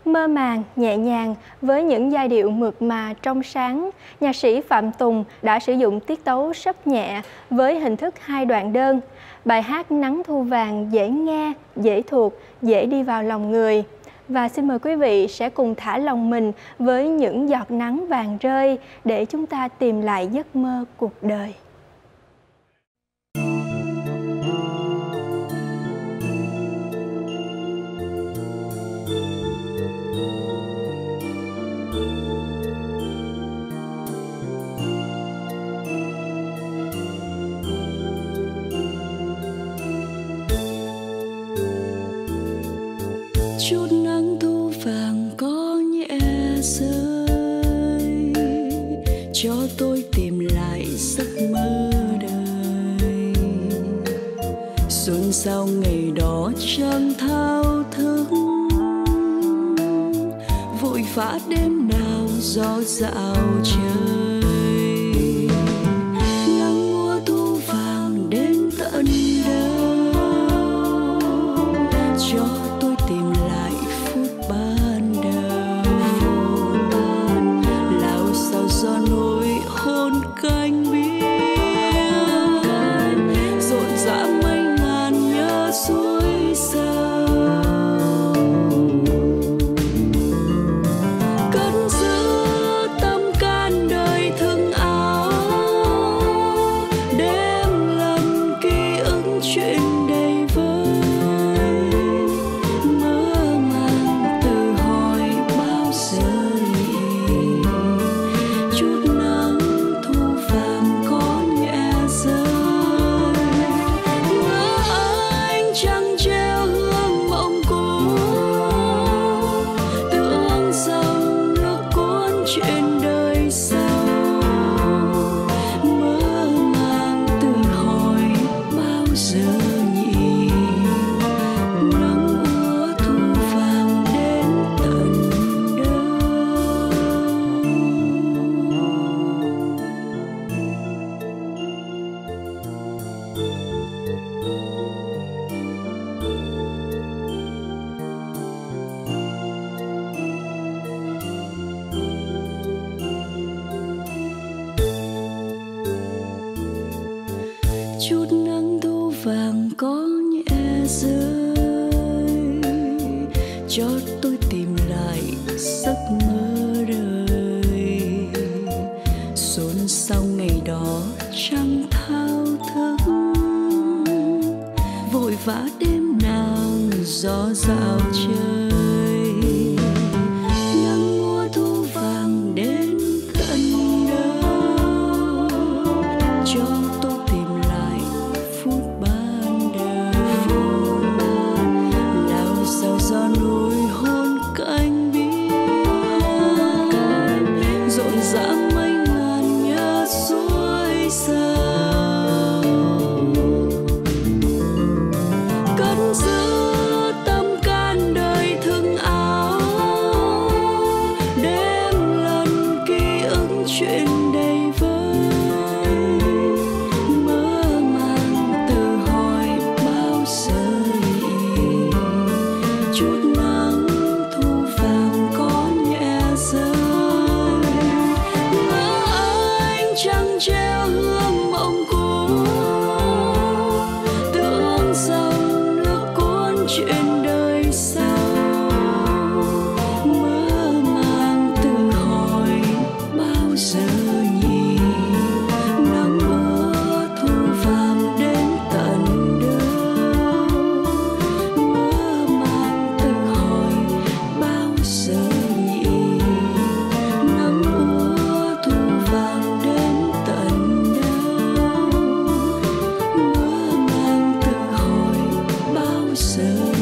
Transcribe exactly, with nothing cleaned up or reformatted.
Mơ màng, nhẹ nhàng với những giai điệu mượt mà trong sáng, nhạc sĩ Phạm Tùng đã sử dụng tiết tấu sấp nhẹ với hình thức hai đoạn đơn. Bài hát Nắng Thu Vàng dễ nghe, dễ thuộc, dễ đi vào lòng người. Và xin mời quý vị sẽ cùng thả lòng mình với những giọt nắng vàng rơi để chúng ta tìm lại giấc mơ cuộc đời. Chút nắng thu vàng có nhẹ rơi cho tôi tìm lại giấc mơ đời. Xuân sau ngày đó chẳng thao thức, vội vã đêm nào gió dạo trời. Nắng mùa thu vàng đến tận đâu cho tôi tìm lại phút ban đầu. Lao sao gió nổi hôn cánh biếc, rộn rã mây ngàn nhớ suối sâu. Cất giữ tâm can đời thương áo, đêm lần ký ức chuyện đầy vơi. Chút nắng thu vàng có nhẹ rơi cho tôi tìm lại giấc mơ đời. Xuân sau ngày đó chẳng thao thức, vội vã đêm nào gió dạo trời. Nắng mùa thu vàng đến tận đâu cho tôi tìm lại phút ban đầu. Nào sao gió nổi hôn cánh biếc, rộn rã mây ngàn nhớ suối sâu. Cất giữ tâm can đời thương áo, đêm lần ký ức chuyện đầy vơi. Mơ màng tự hỏi bao giờ nghỉ, chút nắng thu vàng có nhẹ rơi. Ngỡ anh chẳng treo hương mộng cũ, tưởng dòng nước cuốn chuyện đời sau. Mơ màng tự hỏi bao giờ nhỉ, nắng mưa thu vàng đến tận đâu. Mơ màng tự hỏi bao giờ nhỉ, nắng mưa thu vàng đến tận đâu. Mơ màng tự hỏi bao giờ